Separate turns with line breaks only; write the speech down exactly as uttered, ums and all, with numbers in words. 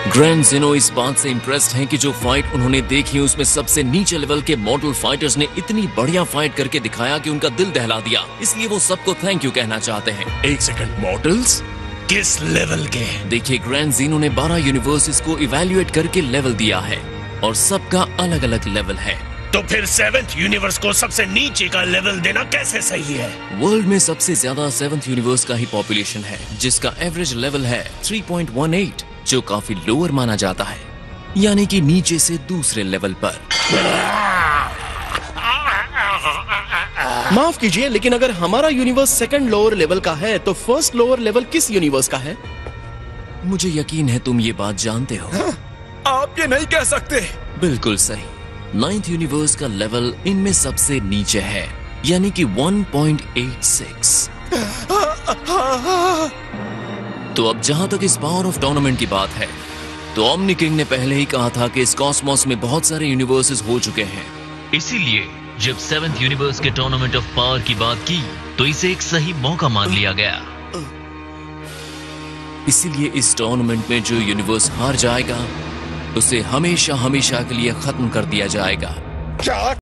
Grand Zeno इस बात से इम्प्रेस्ड हैं कि जो फाइट उन्होंने देखी उसमें सबसे नीचे लेवल के मॉडल फाइटर्स ने इतनी बढ़िया फाइट करके दिखाया कि उनका दिल दहला दिया। इसलिए वो सबको थैंक यू कहना चाहते हैं।
एक सेकंड, मॉडल्स किस लेवल के?
देखिए, ग्रैंड ज़ेनो ने बारह यूनिवर्सेस को इवैल्यूएट करके लेवल दिया है और सबका अलग अलग लेवल है।
तो फिर सेवेंथ यूनिवर्स को सबसे नीचे का लेवल देना कैसे सही है?
वर्ल्ड में सबसे ज्यादा सेवंथ यूनिवर्स का ही पॉपुलेशन है, जिसका एवरेज लेवल है थ्री पॉइंट वन एट, जो काफी लोअर माना जाता है, यानी कि नीचे से दूसरे लेवल पर।
माफ कीजिए, लेकिन अगर हमारा यूनिवर्स सेकंड लोअर लेवल का है तो फर्स्ट लोअर लेवल किस यूनिवर्स का है?
मुझे यकीन है तुम ये बात जानते हो।
आप ये नहीं कह सकते।
बिल्कुल सही। नाइन्थ यूनिवर्स का लेवल इनमें सबसे नीचे है, यानी कि वन पॉइंट एट सिक्स। तो अब जहां तक इस पावर ऑफ टूर्नामेंट की बात है, तो ओमनी किंग ने पहले ही कहा था कि इस कॉस्मोस में बहुत सारे यूनिवर्सेस हो चुके हैं।
इसीलिए जब सेवेंथ यूनिवर्स के टूर्नामेंट ऑफ पावर की बात की तो इसे एक सही मौका मान लिया गया।
इसीलिए इस टूर्नामेंट में जो यूनिवर्स हार जाएगा उसे हमेशा हमेशा के लिए खत्म कर दिया जाएगा।
क्या